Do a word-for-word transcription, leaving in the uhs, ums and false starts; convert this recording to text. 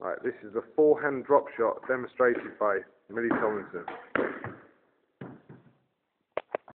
Right, this is the forehand drop shot demonstrated by Millie Tomlinson.